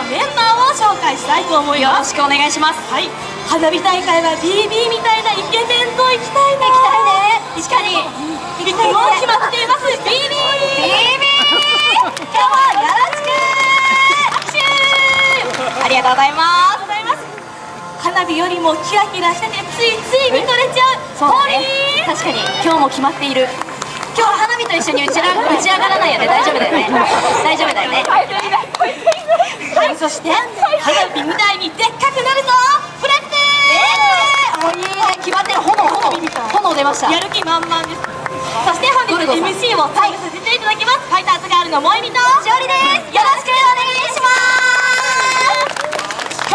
のメンバーを紹介したいと思います。 よろしくお願いします。 はい、花火大会は BB みたいなイケメンと行きたいね。 行きたいね。 確かにいつも決まっています。 BB 今日はよろしく拍手。ありがとうございます。 花火よりもキラキラしててついつい見とれちゃう。 そうだね、確かに今日も決まっている。今日は花火と一緒に打ち上がらないよね。大丈夫だよね。大丈夫だよね。 はい、そして花火みたいにでっかくなるぞフレップ。 もういい、決まってる。炎出ました。 やる気満々です。そして本日 MC を務めさせていただきます、ファイターズガールの萌実としおりです。よろしくお願いします。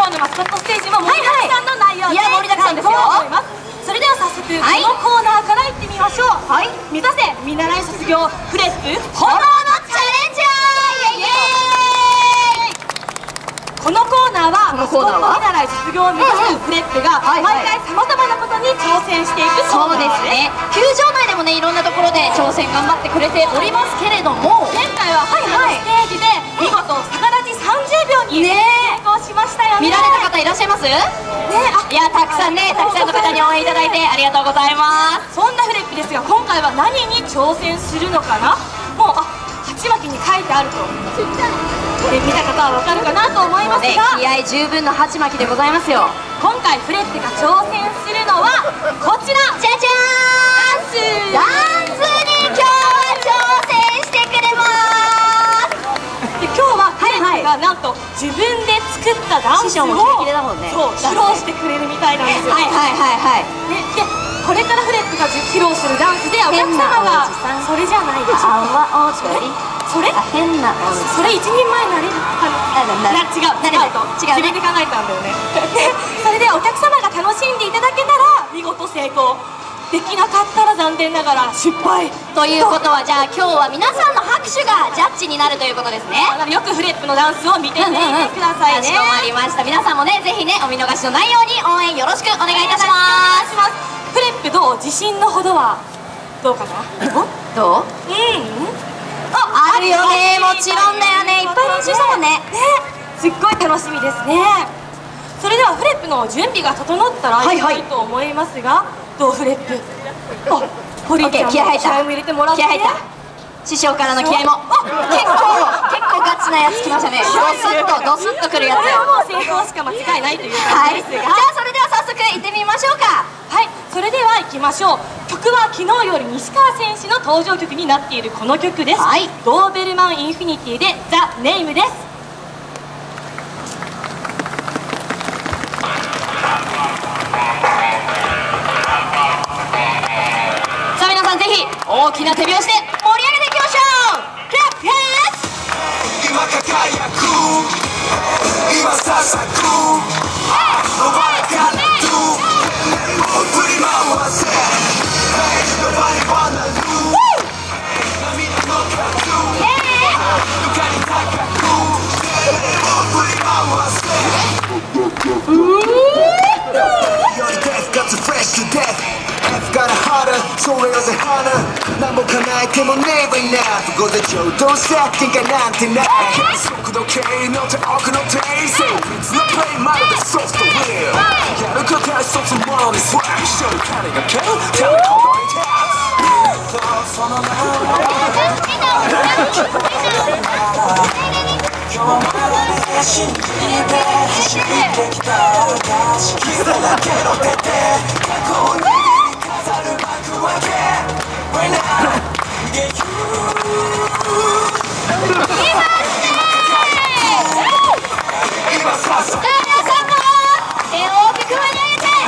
今日のマスコットステージも盛りだくさんの内容で盛りだくさんですよ。 それでは早速このコーナーからいってみましょう。 はい、 目指せ見習い卒業フレップ炎のチャレンジャー。イエーイ。このコーナーはマスコット見習い卒業を目指すフレップが毎回さまざまなことに挑戦していくコーナーですね。 球場内でもね、いろんなところで挑戦頑張ってくれておりますけれども、 前回はステージで見事逆立ち30秒に成功しましたよね。 見られた方いらっしゃいます？いや、たくさんの方に応援いただいてありがとうございます。 そんなフレップですが、今回は何に挑戦するのかな。もう鉢巻きに書いてあると見た方はわかるかなと思いますが、 気合十分の鉢巻きでございますよ。 今回フレップが挑戦するのはこちら、 じゃじゃーん、ダンスに今日は挑戦してくれます。 で、今日はフレップがなんと自分で作ったダンスを披露してくれるみたいなんですよ。で、これからフレップが披露するダンスでお客様がそれじゃないでしょうか。それ変なそれ一人前になれるかな。違うと自分で考えたんだよね。それでお客様が楽しんでいただけたら見事成功、できなかったら残念ながら失敗ということは、じゃあ今日は皆さんの拍手がジャッジになるということですね。 よくフレップのダンスを見てみてくださいね。 かしこまりました。皆さんもね、ぜひね、お見逃しのないように応援よろしくお願いいたします。 フレップどう？自信のほどはどうかな？ どう？あるよね、もちろんだよね。いっぱい練習したもんね。 すっごい楽しみですね。それではフレップの準備が整ったらいいと思いますが、どうフレップ？堀ちゃん、気合も入れてもらって。 師匠からの気合も結構ガチなやつきましたね。ドスッとくるやつ。 これはもう成功しか間違いないという感じですが、 じゃあそれでは早速行ってみましょうか。 はい、それでは行きましょう。曲は昨日より西川選手の登場曲になっているこの曲です。ドーベルマンインフィニティでザ・ネイムです。 さあ皆さん、ぜひ大きな手拍子で盛り上げていきましょう。クラップヘッズ。今輝く、今ささく、伸ばやかなドゥ振り回せ、nobody wanna lose、涙の数、床に高く、振り回せ、Your death got the fresh to death, I've got a harder, so real as a hunter, 何も叶えても never enough、ここでちょうどさ喧嘩なんてない、速度計の遠くの定性、別のプレイまるでソフトウェア、やることは一つものにスワッグしよう、彼が蹴るためここに立つ、その名今日まで信じて走ってきた私、傷だけの手で過去に飾る幕開け Right now get you 今ささ皆さんも手を大きく振り上げて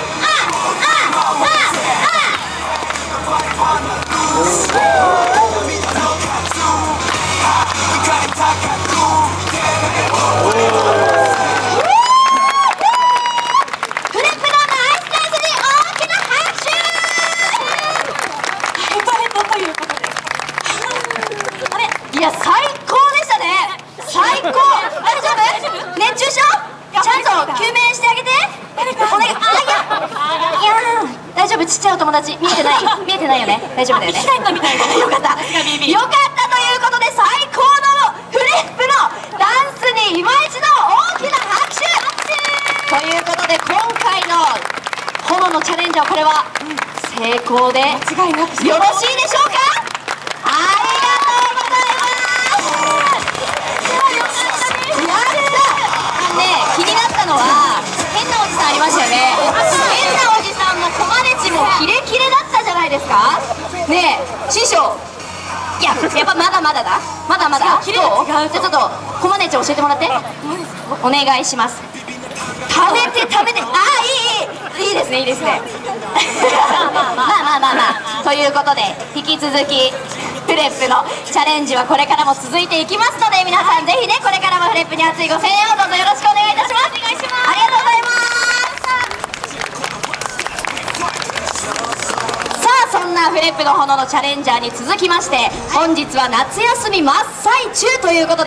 いや、最高でしたね。最高。大丈夫？熱中症？ちゃんと救命してあげて。お願い。いや大丈夫。ちっちゃいお友達見えてないよね。大丈夫だよね。よかった。よかったということで、最高のフレップのダンスに今一度れは成功でよろしいでしょうか。ありがとうございます。やったね。気になったのは変なおじさんありましたよね。変なおじさんのコマネチもキレキレだったじゃないですかね。え師匠、いややっぱまだまだだ、まだまだ。どう？じゃあちょっとコマネチ教えてもらってお願いします。食べて食べて、ああ、いいですね、いいですね。まあということで引き続きフレップのチャレンジはこれからも続いていきますので、皆さんぜひね、これからもフレップに熱いご声援をどうぞよろしくお願いいたします。お願いします。ありがとうございます。さあ、そんなフレップの炎のチャレンジャーに続きまして、本日は夏休み真っ最中ということで